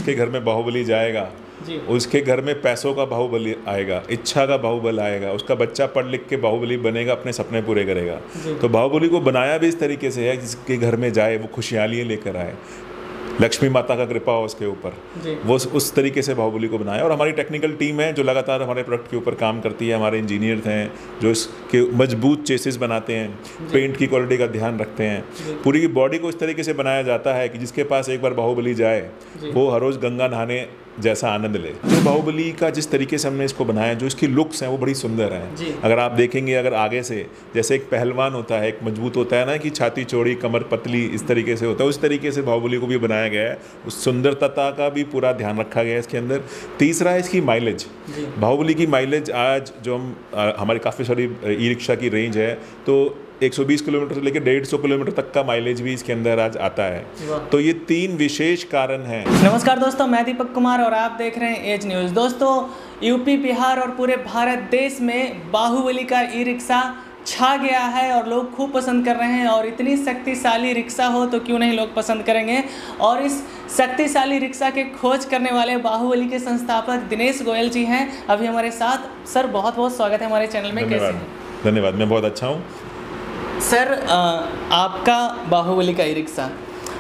जिसके घर में बाहुबली जाएगा उसके घर में पैसों का बाहुबली आएगा, इच्छा का बाहुबल आएगा, उसका बच्चा पढ़ लिख के बाहुबली बनेगा, अपने सपने पूरे करेगा। तो बाहुबली को बनाया भी इस तरीके से है जिसके घर में जाए वो खुशहाली लेकर आए, लक्ष्मी माता का कृपा हो उसके ऊपर, वो उस तरीके से बाहुबली को बनाया। और हमारी टेक्निकल टीम है जो लगातार हमारे प्रोडक्ट के ऊपर काम करती है, हमारे इंजीनियर्स हैं जो इसके मजबूत चेसिस बनाते हैं, पेंट की क्वालिटी का ध्यान रखते हैं, पूरी की बॉडी को इस तरीके से बनाया जाता है कि जिसके पास एक बार बाहुबली जाए वो हर रोज़ गंगा नहाने जैसा आनंद ले। जो बाहुबली का जिस तरीके से हमने इसको बनाया, जो इसकी लुक्स हैं वो बड़ी सुंदर हैं। अगर आप देखेंगे, अगर आगे से जैसे एक पहलवान होता है, एक मजबूत होता है ना, कि छाती चौड़ी कमर पतली इस तरीके से होता है, उस तरीके से बाहुबली को भी बनाया गया है। उस सुंदरता का भी पूरा ध्यान रखा गया है इसके अंदर। तीसरा है इसकी माइलेज। बाहुबली की माइलेज आज जो हम हमारी काफ़ी सारी ई रिक्शा की रेंज है, तो 120 किलोमीटर से लेकर 150 किलोमीटर तक का माइलेज भी इसके अंदर आज आता है। तो ये 3 विशेष कारण हैं। नमस्कार दोस्तों, मैं दीपक कुमार और आप देख रहे हैं एज न्यूज़। दोस्तों, यूपी, बिहार और पूरे भारत देश में बाहुबली का ई रिक्शा छा गया है और लोग खूब पसंद कर रहे हैं। और इतनी शक्तिशाली रिक्शा हो तो क्यों नहीं लोग पसंद करेंगे। और इस शक्तिशाली रिक्शा के खोज करने वाले बाहुबली के संस्थापक दिनेश गोयल जी हैं अभी हमारे साथ। सर, बहुत बहुत स्वागत है हमारे चैनल में। कैसे हैं? धन्यवाद, मैं बहुत अच्छा हूँ। सर, आपका बाहुबली का ई रिक्शा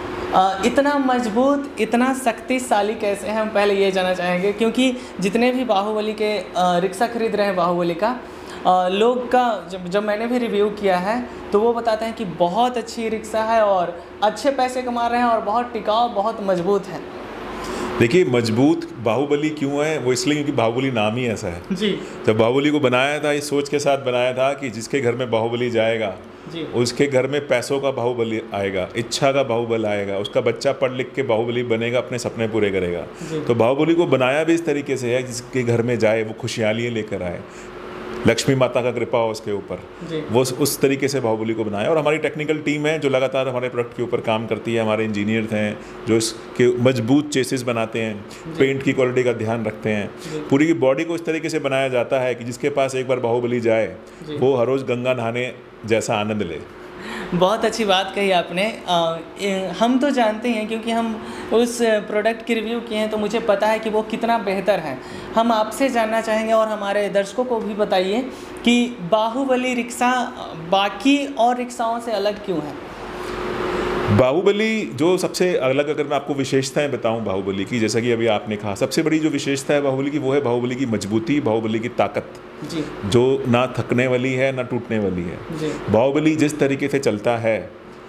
इतना मजबूत, इतना शक्तिशाली कैसे है, हम पहले ये जानना चाहेंगे। क्योंकि जितने भी बाहुबली के रिक्शा खरीद रहे हैं बाहुबली का, लोग का जब मैंने भी रिव्यू किया है तो वो बताते हैं कि बहुत अच्छी रिक्शा है और अच्छे पैसे कमा रहे हैं और बहुत टिकाऊ, बहुत मजबूत है। देखिए, मजबूत बाहुबली क्यों है, वो इसलिए क्योंकि बाहुबली नाम ही ऐसा है जी। जब बाहुबली को बनाया था, इस सोच के साथ बनाया था कि जिसके घर में बाहुबली जाएगा उसके घर में पैसों का बाहुबली आएगा, इच्छा का बाहुबल आएगा, उसका बच्चा पढ़ लिख के बाहुबली बनेगा, अपने सपने पूरे करेगा। तो बाहुबली को बनाया भी इस तरीके से है जिसके घर में जाए वो खुशहाली लेकर आए, लक्ष्मी माता का कृपा हो उसके ऊपर, वो उस तरीके से बाहुबली को बनाया। और हमारी टेक्निकल टीम है जो लगातार हमारे प्रोडक्ट के ऊपर काम करती है, हमारे इंजीनियर्स हैं जो इसके मजबूत चेसिस बनाते हैं, पेंट की क्वालिटी का ध्यान रखते हैं, पूरी की बॉडी को इस तरीके से बनाया जाता है कि जिसके पास एक बार बाहुबली जाए वो हर रोज़ गंगा नहाने जैसा आनंद ले। बहुत अच्छी बात कही आपने। हम तो जानते हैं क्योंकि हम उस प्रोडक्ट की रिव्यू किए हैं, तो मुझे पता है कि वो कितना बेहतर है। हम आपसे जानना चाहेंगे और हमारे दर्शकों को भी बताइए कि बाहुबली रिक्शा बाकी और रिक्शाओं से अलग क्यों है। बाहुबली जो सबसे अलग, अगर मैं आपको विशेषताएं बताऊं बाहुबली की, जैसा कि अभी आपने कहा, सबसे बड़ी जो विशेषता है बाहुबली की वो है बाहुबली की मजबूती, बाहुबली की ताकत जी, जो ना थकने वाली है ना टूटने वाली है जी। बाहुबली जिस तरीके से चलता है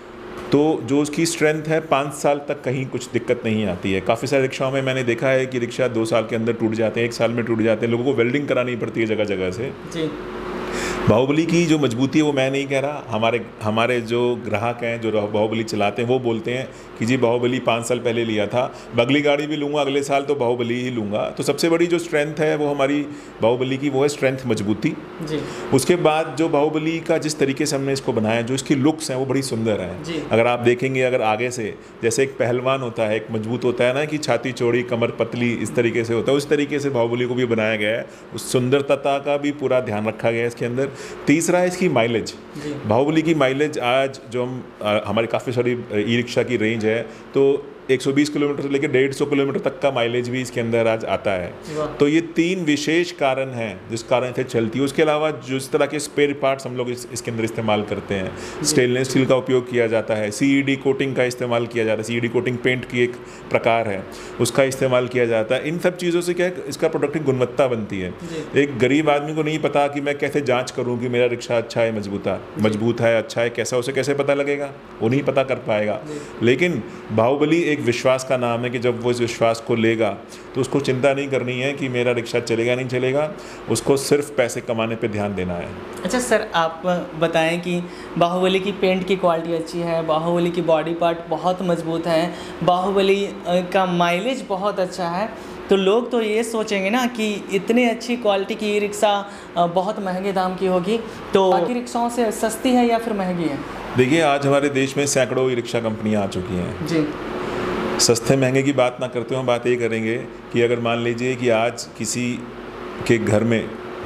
तो जो उसकी स्ट्रेंथ है 5 साल तक कहीं कुछ दिक्कत नहीं आती है। काफ़ी सारे रिक्शाओं में मैंने देखा है कि रिक्शा 2 साल के अंदर टूट जाते हैं, 1 साल में टूट जाते हैं, लोगों को वेल्डिंग करानी पड़ती है जगह जगह से जी। बाहुबली की जो मजबूती है वो मैं नहीं कह रहा, हमारे जो ग्राहक हैं जो बाहुबली चलाते हैं वो बोलते हैं कि जी बाहुबली 5 साल पहले लिया था, अगली गाड़ी भी लूँगा अगले साल तो बाहुबली ही लूँगा। तो सबसे बड़ी जो स्ट्रेंथ है वो हमारी बाहुबली की वो है स्ट्रेंथ, मजबूती जी। उसके बाद जो बाहुबली का जिस तरीके से हमने इसको बनाया, जो इसकी लुक्स हैं वो बड़ी सुंदर हैं। अगर आप देखेंगे, अगर आगे से जैसे एक पहलवान होता है, एक मजबूत होता है ना, कि छाती चौड़ी कमर पतली इस तरीके से होता है, उस तरीके से बाहुबली को भी बनाया गया है। उस सुंदरता का भी पूरा ध्यान रखा गया है इसके अंदर। तीसरा है इसकी माइलेज। बाहुबली की माइलेज आज जो हम हमारी काफ़ी सारी ई रिक्शा की रेंज है, तो 120 किलोमीटर से लेकर 150 किलोमीटर तक का माइलेज भी इसके अंदर आज आता है। तो ये 3 विशेष कारण हैं जिस कारण से चलती है। उसके अलावा जिस तरह के स्पेयर पार्ट्स हम लोग इसके अंदर इस्तेमाल करते हैं, स्टेनलेस स्टील का उपयोग किया जाता है, CED कोटिंग का इस्तेमाल किया जाता है, CED कोटिंग पेंट की एक प्रकार है, उसका इस्तेमाल किया जाता है। इन सब चीज़ों से क्या है, इसका प्रोडक्ट की गुणवत्ता बनती है। एक गरीब आदमी को नहीं पता कि मैं कैसे जाँच करूँ कि मेरा रिक्शा अच्छा है, मजबूत है, अच्छा है, कैसा, उसे कैसे पता लगेगा, वो नहीं पता कर पाएगा। लेकिन बाहुबली एक विश्वास का नाम है कि जब वो इस विश्वास को लेगा तो उसको चिंता नहीं करनी है कि मेरा रिक्शा चलेगा नहीं चलेगा, उसको सिर्फ पैसे कमाने पे ध्यान देना है। अच्छा सर, आप बताएं कि बाहुबली की पेंट की क्वालिटी अच्छी है, बाहुबली की बॉडी पार्ट बहुत मजबूत है, बाहुबली का माइलेज बहुत अच्छा है, तो लोग तो ये सोचेंगे ना कि इतनी अच्छी क्वालिटी की ई रिक्शा बहुत महंगे दाम की होगी, तो बाकी रिक्शाओं से सस्ती है या फिर महंगी है। देखिए, आज हमारे देश में सैकड़ों ई रिक्शा कंपनियाँ आ चुकी हैं जी। सस्ते महंगे की बात ना करते हुए हम बात ये करेंगे कि अगर मान लीजिए कि आज किसी के घर में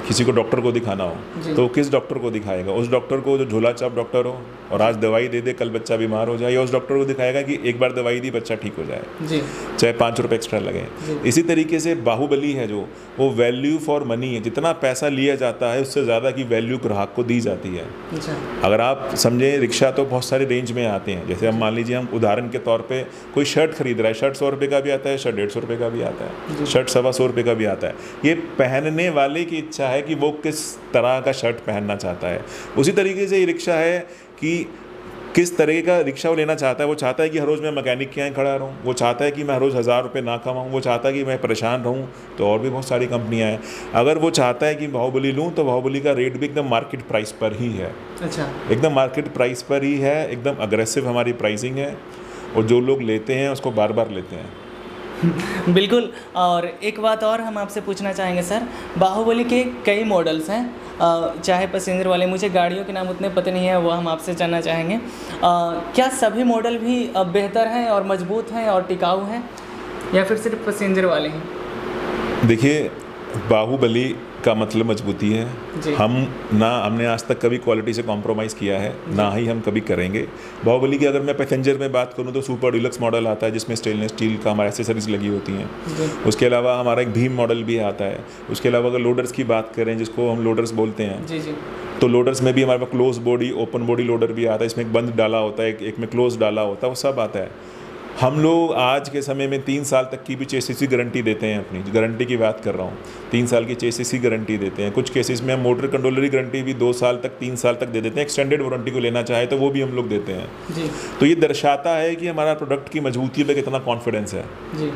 किसी को डॉक्टर को दिखाना हो तो किस डॉक्टर को दिखाएगा? उस डॉक्टर को जो झोला छाप डॉक्टर हो और आज दवाई दे दे, कल बच्चा बीमार हो जाए, या उस डॉक्टर को दिखाएगा कि एक बार दवाई दी बच्चा ठीक हो जाए, चाहे 5 रुपये एक्स्ट्रा लगे। इसी तरीके से बाहुबली है जो, वो वैल्यू फॉर मनी है। जितना पैसा लिया जाता है उससे ज़्यादा की वैल्यू ग्राहक को दी जाती है। अगर आप समझें, रिक्शा तो बहुत सारे रेंज में आते हैं। जैसे हम मान लीजिए, हम उदाहरण के तौर पे कोई शर्ट खरीद रहा है, शर्ट 100 रुपये का भी आता है, शर्ट 150 रुपये का भी आता है, शर्ट 125 रुपये का भी आता है। ये पहनने वाले की इच्छा है कि वो किस तरह का शर्ट पहनना चाहता है। उसी तरीके से ये रिक्शा है कि किस तरह का रिक्शा वो लेना चाहता है। वो चाहता है कि हर रोज़ मैं मैकेनिक के यहाँ खड़ा रहूँ, वो चाहता है कि मैं हर रोज़ 1000 रुपये ना कमाऊँ, वो चाहता है कि मैं परेशान रहूँ, तो और भी बहुत सारी कंपनियाँ हैं। अगर वो चाहता है कि बाहुबली लूँ तो बाहुबली का रेट भी एकदम मार्केट प्राइस पर ही है। अच्छा, एकदम मार्केट प्राइस पर ही है, एकदम अग्रेसिव हमारी प्राइसिंग है, और जो लोग लेते हैं उसको बार बार लेते हैं। बिल्कुल। और एक बात और हम आपसे पूछना चाहेंगे सर, बाहुबली के कई मॉडल्स हैं, चाहे पैसेंजर वाले, मुझे गाड़ियों के नाम उतने पता नहीं है, वो हम आपसे जानना चाहेंगे। क्या सभी मॉडल भी बेहतर हैं और मजबूत हैं और टिकाऊ हैं, या फिर सिर्फ पैसेंजर वाले हैं? देखिए, बाहुबली का मतलब मजबूती है। हमने आज तक कभी क्वालिटी से कॉम्प्रोमाइज़ किया है, ना ही हम कभी करेंगे। बाहुबली की अगर मैं पैसेंजर में बात करूं तो सुपर डिलक्स मॉडल आता है जिसमें स्टेनलेस स्टील का हमारा एसेसरीज लगी होती हैं। उसके अलावा हमारा एक भीम मॉडल भी आता है। उसके अलावा अगर लोडर्स की बात करें, जिसको हम लोडर्स बोलते हैं, तो लोडर्स में भी हमारे पास close body, open body loader भी आता है। इसमें एक बंद डाला होता है, एक में क्लोज डाला होता है, वो सब आता है। हम लोग आज के समय में 3 साल तक की भी चेसिस की गारंटी देते हैं। अपनी गारंटी की बात कर रहा हूँ, 3 साल की चेसिस की गारंटी देते हैं। कुछ केसेस में हम मोटर कंट्रोलर की गारंटी भी 2 साल तक, 3 साल तक दे देते हैं। एक्सटेंडेड वारंटी को लेना चाहे तो वो भी हम लोग देते हैं जी। तो ये दर्शाता है कि हमारा प्रोडक्ट की मजबूती पे कितना कॉन्फिडेंस है जी।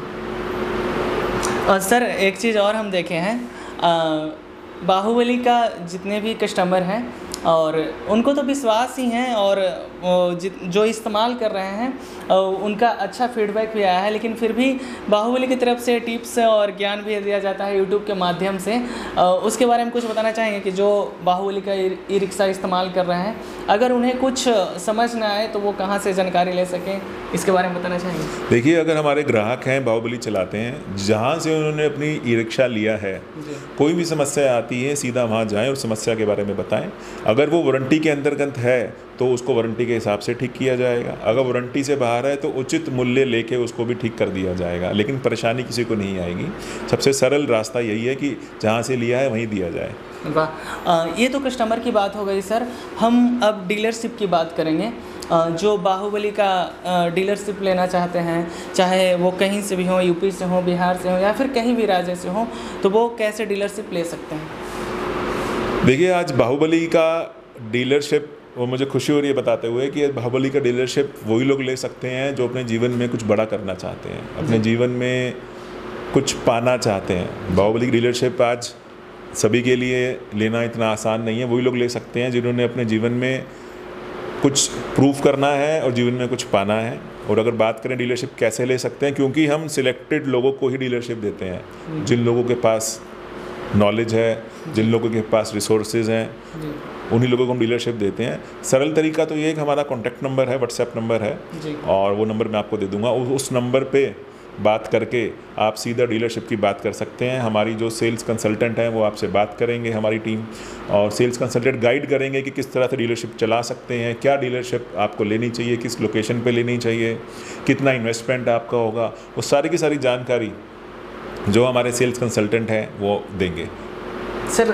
और सर एक चीज़ और हम देखे हैं, बाहुबली का जितने भी कस्टमर हैं और उनको तो विश्वास ही है, और जो इस्तेमाल कर रहे हैं उनका अच्छा फीडबैक भी आया है, लेकिन फिर भी बाहुबली की तरफ से टिप्स और ज्ञान भी दिया जाता है यूट्यूब के माध्यम से। उसके बारे में कुछ बताना चाहेंगे कि जो बाहुबली का ई रिक्शा इस्तेमाल कर रहे हैं, अगर उन्हें कुछ समझ ना आए तो वो कहाँ से जानकारी ले सकें, इसके बारे में बताना चाहेंगे? देखिए, अगर हमारे ग्राहक हैं, बाहुबली चलाते हैं, जहाँ से उन्होंने अपनी ई रिक्शा लिया है, कोई भी समस्या आती है सीधा वहाँ जाएँ और समस्या के बारे में बताएँ। अगर वो वारंटी के अंतर्गत है तो उसको वारंटी के हिसाब से ठीक किया जाएगा। अगर वारंटी से बाहर है तो उचित मूल्य लेके उसको भी ठीक कर दिया जाएगा, लेकिन परेशानी किसी को नहीं आएगी। सबसे सरल रास्ता यही है कि जहाँ से लिया है वहीं दिया जाए। वाह, ये तो कस्टमर की बात हो गई सर। हम अब डीलरशिप की बात करेंगे। जो बाहुबली का डीलरशिप लेना चाहते हैं, चाहे वो कहीं से भी हो, यूपी से हो, बिहार से हो, या फिर कहीं भी राज्य से हो, तो वो कैसे डीलरशिप ले सकते हैं? देखिए, आज बाहुबली का डीलरशिप, वो मुझे खुशी हो रही है बताते हुए कि बाहुबली का डीलरशिप वही लोग ले सकते हैं जो अपने जीवन में कुछ बड़ा करना चाहते हैं, अपने जीवन में कुछ पाना चाहते हैं। बाहुबली की डीलरशिप आज सभी के लिए लेना इतना आसान नहीं है। वही लोग ले सकते हैं जिन्होंने अपने जीवन में कुछ प्रूफ करना है और जीवन में कुछ पाना है। और अगर बात करें डीलरशिप कैसे ले सकते हैं, क्योंकि हम सिलेक्टेड लोगों को ही डीलरशिप देते हैं, जिन लोगों के पास नॉलेज है, जिन लोगों के पास रिसोर्सेज हैं, उन्हीं लोगों को हम डीलरशिप देते हैं। सरल तरीका तो ये है कि हमारा कॉन्टैक्ट नंबर है, व्हाट्सएप नंबर है, और वो नंबर मैं आपको दे दूंगा। उस नंबर पे बात करके आप सीधा डीलरशिप की बात कर सकते हैं। हमारी जो सेल्स कंसल्टेंट हैं वो आपसे बात करेंगे, हमारी टीम, और सेल्स कंसल्टेंट गाइड करेंगे कि किस तरह से डीलरशिप चला सकते हैं, क्या डीलरशिप आपको लेनी चाहिए, किस लोकेशन पे लेनी चाहिए, कितना इन्वेस्टमेंट आपका होगा, वो सारी की सारी जानकारी जो हमारे सेल्स कंसल्टेंट हैं वो देंगे। सर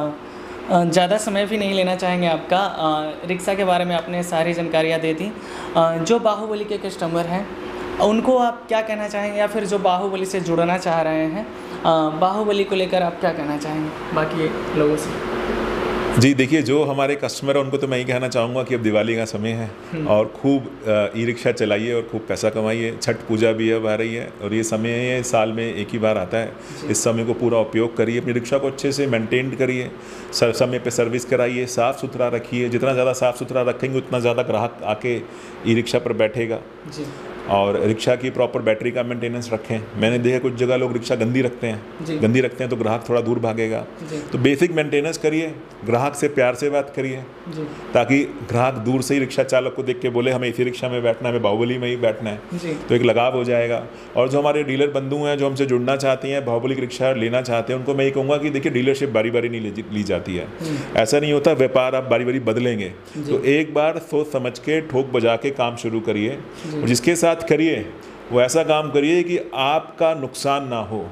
ज़्यादा समय भी नहीं लेना चाहेंगे आपका। रिक्शा के बारे में आपने सारी जानकारियाँ दे दी। जो बाहुबली के कस्टमर हैं उनको आप क्या कहना चाहेंगे, या फिर जो बाहुबली से जुड़ना चाह रहे हैं, बाहुबली को लेकर आप क्या कहना चाहेंगे बाकी लोगों से? जी देखिए, जो हमारे कस्टमर हैं उनको तो मैं ही कहना चाहूँगा कि अब दिवाली का समय है और खूब ई रिक्शा चलाइए और खूब पैसा कमाइए। छठ पूजा भी अब आ रही है और ये समय है, साल में एक ही बार आता है। इस समय को पूरा उपयोग करिए, अपनी रिक्शा को अच्छे से मेंटेन करिए, समय पे सर्विस कराइए, साफ़ सुथरा रखिए। जितना ज़्यादा साफ़ सुथरा रखेंगे उतना ज़्यादा ग्राहक आके ई रिक्शा पर बैठेगा। और रिक्शा की प्रॉपर बैटरी का मेंटेनेंस रखें। मैंने देखा कुछ जगह लोग रिक्शा गंदी रखते हैं तो ग्राहक थोड़ा दूर भागेगा। तो बेसिक मेंटेनेंस करिए, ग्राहक से प्यार से बात करिए, ताकि ग्राहक दूर से ही रिक्शा चालक को देख के बोले हमें इसी रिक्शा में बैठना है, हमें बाहुबली में ही बैठना है, तो एक लगाव हो जाएगा। और जो हमारे डीलर बंधु हैं जो हमसे जुड़ना चाहते हैं, बाहुबली की रिक्शा लेना चाहते हैं, उनको मैं ये कहूँगा कि देखिए डीलरशिप बारी बारी नहीं ली जाती है। ऐसा नहीं होता व्यापार आप बारी बारी बदलेंगे। तो एक बार सोच समझ के ठोक बजा के काम शुरू करिए, और जिसके साथ करिए वो ऐसा काम करिए कि आपका नुकसान ना हो,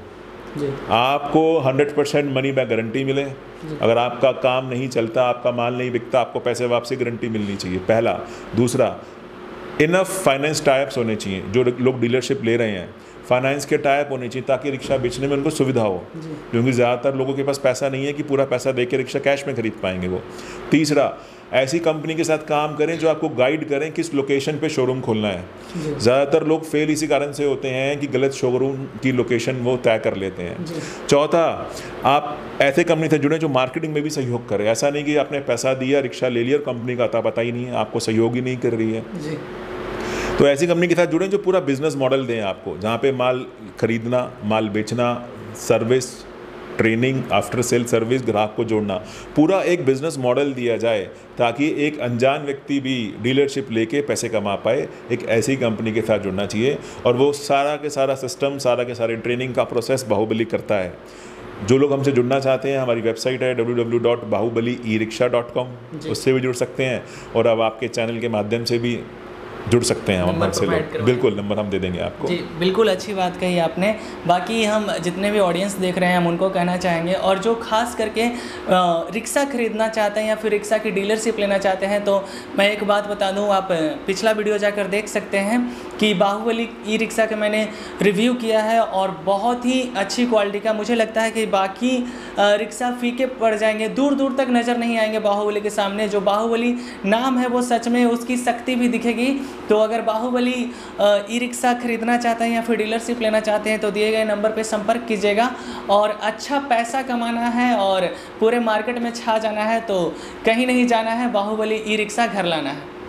आपको 100% मनी बैक गारंटी मिले। अगर आपका काम नहीं चलता, आपका माल नहीं बिकता, आपको पैसे वापसी गारंटी मिलनी चाहिए, पहला। दूसरा, इनफ फाइनेंस टाइप्स होने चाहिए। जो लोग डीलरशिप ले रहे हैं फाइनेंस के टाइप होने चाहिए, ताकि रिक्शा बेचने में उनको सुविधा हो, क्योंकि ज़्यादातर लोगों के पास पैसा नहीं है कि पूरा पैसा दे के रिक्शा कैश में खरीद पाएंगे वो। तीसरा, ऐसी कंपनी के साथ काम करें जो आपको गाइड करें किस लोकेशन पे शोरूम खोलना है। ज़्यादातर लोग फेल इसी कारण से होते हैं कि गलत शोरूम की लोकेशन वो तय कर लेते हैं। चौथा, आप ऐसे कंपनी से जुड़ें जो मार्केटिंग में भी सहयोग करे। ऐसा नहीं कि आपने पैसा दिया, रिक्शा ले लिया और कंपनी का अता पता ही नहीं है, आपको सहयोग ही नहीं कर रही है। तो ऐसी कंपनी के साथ जुड़ें जो पूरा बिजनेस मॉडल दें आपको, जहाँ पे माल खरीदना, माल बेचना, service, training, after sale service, ग्राहक को जोड़ना, पूरा एक बिजनेस मॉडल दिया जाए, ताकि एक अनजान व्यक्ति भी डीलरशिप लेके पैसे कमा पाए। एक ऐसी कंपनी के साथ जुड़ना चाहिए, और वो सारा के सारा सिस्टम, सारा के सारे ट्रेनिंग का प्रोसेस बाहुबली करता है। जो लोग हमसे जुड़ना चाहते हैं, हमारी वेबसाइट है www.bahubali-erickshaw.com, उससे भी जुड़ सकते हैं, और अब आपके चैनल के माध्यम से भी जुड़ सकते हैं हम हमसे लोग। बिल्कुल, नंबर हम दे देंगे आपको। जी बिल्कुल, अच्छी बात कही आपने। बाकी हम जितने भी ऑडियंस देख रहे हैं हम उनको कहना चाहेंगे, और जो खास करके रिक्शा खरीदना चाहते हैं या फिर रिक्शा की डीलरशिप लेना चाहते हैं, तो मैं एक बात बता दूं, आप पिछला वीडियो जाकर देख सकते हैं कि बाहुबली ई रिक्शा का मैंने रिव्यू किया है, और बहुत ही अच्छी क्वालिटी का। मुझे लगता है कि बाकी रिक्शा फीके पड़ जाएंगे, दूर दूर तक नज़र नहीं आएंगे बाहुबली के सामने। जो बाहुबली नाम है वो सच में उसकी शक्ति भी दिखेगी। तो अगर बाहुबली ई रिक्शा खरीदना चाहते हैं या फिर डीलरशिप लेना चाहते हैं, तो दिए गए नंबर पे संपर्क कीजिएगा। और अच्छा पैसा कमाना है और पूरे मार्केट में छा जाना है, तो कहीं नहीं जाना है, बाहुबली ई रिक्शा घर लाना है।